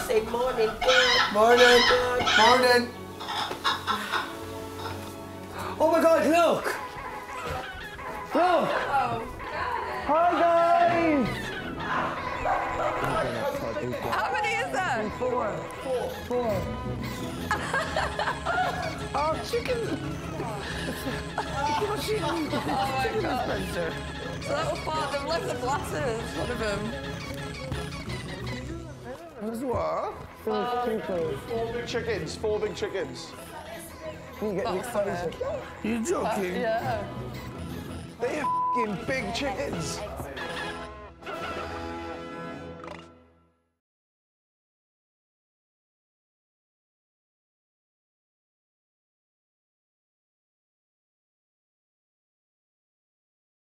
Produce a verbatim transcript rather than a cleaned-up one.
say morning, good. Morning. Good. Morning. Oh my God, look. Look. Oh. Hi, guys. How many is that? Four. Four. Four. Oh, chicken. Oh my God. So that was part, they've left the glasses, one of them. That's what? Four big chickens, four big chickens. You get Oh, excited. sorry. You joking? Yeah. They're f***ing big chickens.